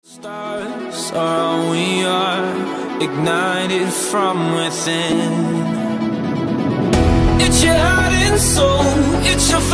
Stars are all we are, ignited from within. It's your heart and soul, it's your